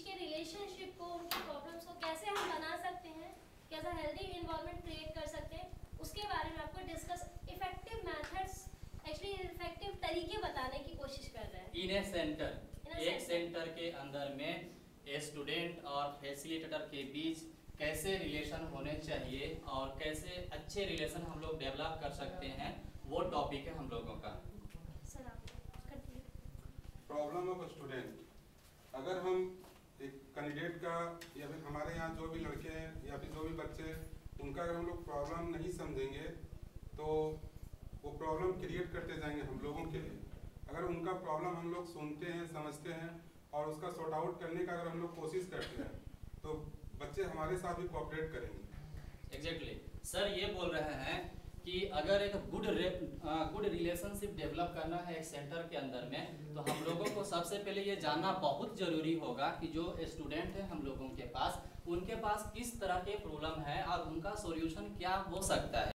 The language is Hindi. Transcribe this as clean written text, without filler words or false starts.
के रिलेशनशिप को, उनके प्रॉब्लम्स को कैसे हम बना सकते हैं, कैसा हेल्दी इन्वायरमेंट क्रिएट कर सकते हैं, उसके बारे में आपको discuss effective methods, actually effective तरीके बताने की कोशिश कर रहे हैं। इन ए सेंटर, एक सेंटर के अंदर में स्टूडेंट और फैसिलिटेटर के बीच कैसे रिलेशन होने चाहिए और कैसे अच्छे रिलेशन हम लोग डेवलप कर सकते हैं, वो टॉपिक है हम लोगों का। सर आप कंटिन्यू। प्रॉब्लम ऑफ स्टूडेंट, अगर हम एक कैंडिडेट का या फिर हमारे यहाँ जो भी लड़के हैं या फिर जो भी बच्चे हैं, उनका अगर हम लोग प्रॉब्लम नहीं समझेंगे तो वो प्रॉब्लम क्रिएट करते जाएंगे हम लोगों के लिए। अगर उनका प्रॉब्लम हम लोग सुनते हैं, समझते हैं और उसका सॉर्ट आउट करने का अगर हम लोग कोशिश करते हैं तो बच्चे हमारे साथ भी कोऑपरेट करेंगे। एग्जैक्टली सर, ये बोल रहे हैं कि अगर एक गुड रिलेशनशिप डेवलप करना है एक सेंटर के अंदर में, तो हम लोगों को सबसे पहले ये जानना बहुत जरूरी होगा कि जो स्टूडेंट है हम लोगों के पास, उनके पास किस तरह के प्रॉब्लम है और उनका सॉल्यूशन क्या हो सकता है।